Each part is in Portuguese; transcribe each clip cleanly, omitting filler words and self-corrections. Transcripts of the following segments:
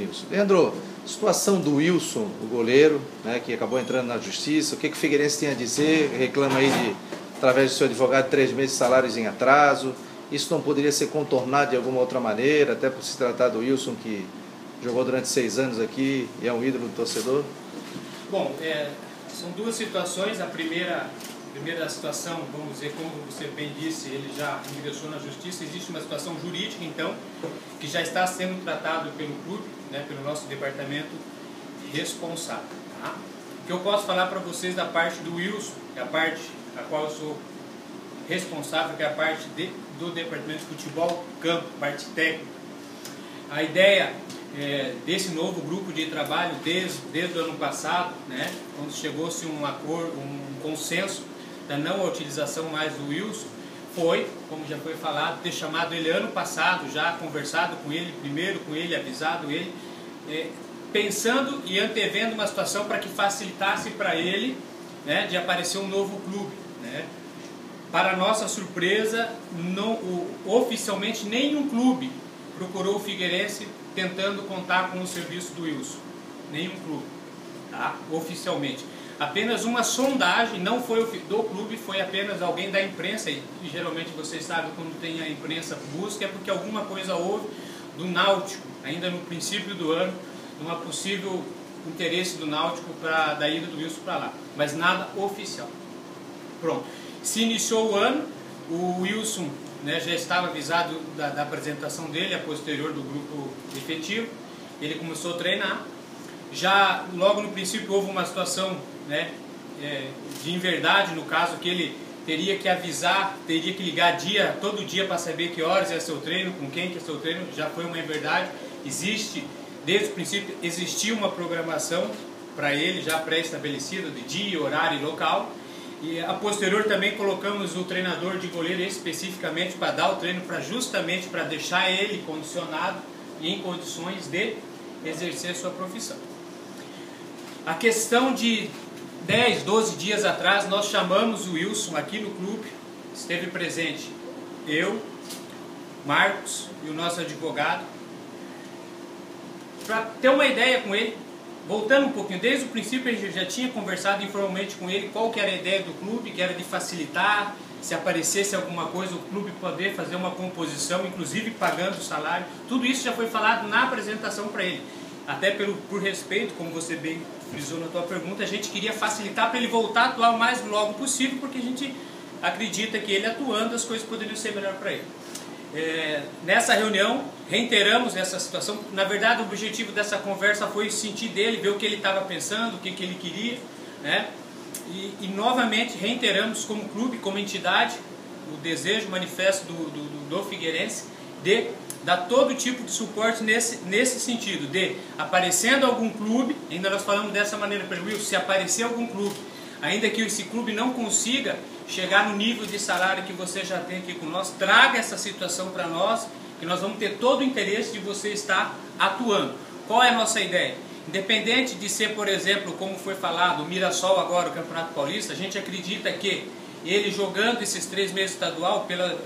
Wilson. Leandro, situação do Wilson, o goleiro, né, que acabou entrando na justiça, o que o Figueirense tem a dizer? Reclama aí, através do seu advogado, 3 meses de salários em atraso. Isso não poderia ser contornado de alguma outra maneira, até por se tratar do Wilson, que jogou durante 6 anos aqui e é um ídolo do torcedor? Bom, são duas situações. A primeira situação, vamos dizer, como você bem disse, ele já ingressou na justiça. Existe uma situação jurídica, então, que já está sendo tratado pelo clube, né, pelo nosso departamento responsável. Tá? O que eu posso falar para vocês da parte do Wilson, que é a parte a qual eu sou responsável, que é a parte do departamento de futebol, campo, parte técnica. A ideia desse novo grupo de trabalho desde o ano passado, né, quando chegou-se um acordo, um consenso da não utilização mais do Wilson, foi, como já foi falado, ter chamado ele ano passado, já conversado com ele primeiro, com ele, avisado ele, pensando e antevendo uma situação para que facilitasse para ele, né, de aparecer um novo clube, né. Para nossa surpresa, oficialmente nenhum clube procurou o Figueirense tentando contar com o serviço do Wilson. Nenhum clube, tá? Oficialmente. Apenas uma sondagem, não foi do clube, foi apenas alguém da imprensa, e geralmente vocês sabem, quando tem a imprensa busca, é porque alguma coisa houve do Náutico, ainda no princípio do ano, numa possível interesse do Náutico da ida do Wilson para lá. Mas nada oficial. Pronto. Se iniciou o ano, o Wilson, né, já estava avisado da apresentação dele, a posterior do grupo efetivo. Ele começou a treinar. Já logo no princípio houve uma situação, né, de inverdade, no caso, que ele teria que avisar, teria que ligar todo dia para saber que horas é seu treino, com quem que é seu treino. Já foi uma inverdade. Existe, desde o princípio, existia uma programação para ele já pré-estabelecida de dia, horário e local. E a posterior também colocamos o treinador de goleiro especificamente para dar o treino, justamente para deixar ele condicionado e em condições de exercer sua profissão. A questão de 10, 12 dias atrás, nós chamamos o Wilson aqui no clube, esteve presente eu, Marcos e o nosso advogado, para ter uma ideia com ele. Voltando um pouquinho, desde o princípio a gente já tinha conversado informalmente com ele qual que era a ideia do clube, que era de facilitar, se aparecesse alguma coisa, o clube poder fazer uma composição, inclusive pagando o salário. Tudo isso já foi falado na apresentação para ele. Até por respeito, como você bem frisou na tua pergunta, a gente queria facilitar para ele voltar a atuar o mais logo possível, porque a gente acredita que ele atuando as coisas poderiam ser melhor para ele. Nessa reunião, reiteramos essa situação. Na verdade, o objetivo dessa conversa foi sentir dele, ver o que ele estava pensando, o que ele queria, né? E novamente reiteramos como clube, como entidade, o desejo, o manifesto do Figueirense de dar todo tipo de suporte nesse sentido, de aparecendo algum clube, ainda nós falamos dessa maneira para o Wilson, se aparecer algum clube, ainda que esse clube não consiga chegar no nível de salário que você já tem aqui com nós, traga essa situação para nós, que nós vamos ter todo o interesse de você estar atuando. Qual é a nossa ideia? Independente de ser, por exemplo, como foi falado, o Mirassol agora, o Campeonato Paulista, a gente acredita que ele jogando esses 3 meses estadual,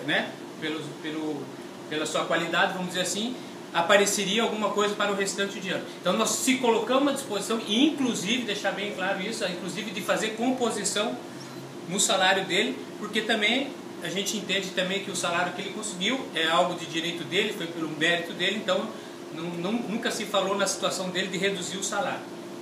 pela sua qualidade, vamos dizer assim, apareceria alguma coisa para o restante de ano. Então nós se colocamos à disposição, e inclusive, deixar bem claro isso, inclusive de fazer composição no salário dele, porque também a gente entende também que o salário que ele conseguiu é algo de direito dele, foi pelo mérito dele, então nunca se falou na situação dele de reduzir o salário.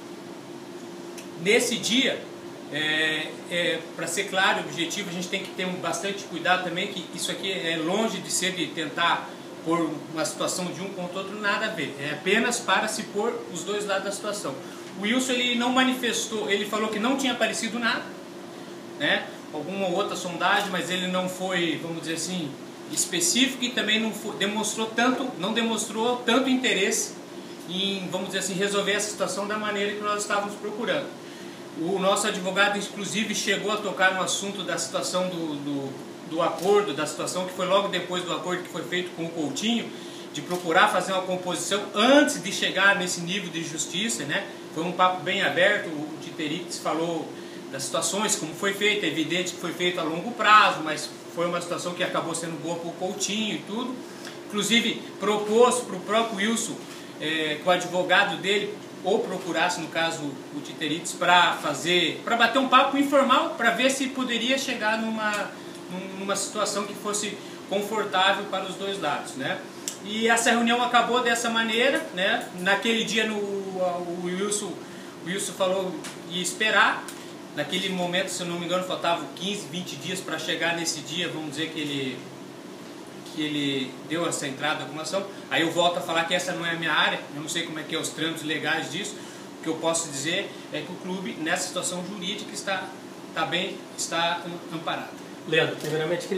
Nesse dia, para ser claro e objetivo, a gente tem que ter bastante cuidado também, que isso aqui é longe de ser de tentar pôr uma situação de um contra o outro, nada a ver. É apenas para se pôr os dois lados da situação. O Wilson, ele não manifestou, ele falou que não tinha aparecido nada, né? Alguma outra sondagem, mas ele não foi, vamos dizer assim, específico, e também não demonstrou tanto interesse em, vamos dizer assim, resolver essa situação da maneira que nós estávamos procurando. O nosso advogado, inclusive, chegou a tocar no assunto da situação do acordo, da situação que foi logo depois do acordo que foi feito com o Coutinho, de procurar fazer uma composição antes de chegar nesse nível de justiça, né? Foi um papo bem aberto, o Titerix falou das situações, como foi feito, é evidente que foi feito a longo prazo, mas foi uma situação que acabou sendo boa para o Coutinho e tudo. Inclusive, propôs para o próprio Wilson que o advogado dele ou procurasse, no caso, o Titeritz, para bater um papo informal, para ver se poderia chegar numa situação que fosse confortável para os dois lados, né? E essa reunião acabou dessa maneira, né? Naquele dia o Wilson falou que ia esperar. Naquele momento, se eu não me engano, faltavam 15, 20 dias para chegar nesse dia, vamos dizer que ele deu essa entrada da acumulação. Aí eu volto a falar que essa não é a minha área, eu não sei como é que é os trâmites legais disso. O que eu posso dizer é que o clube, nessa situação jurídica, está amparado. Leandro, primeiramente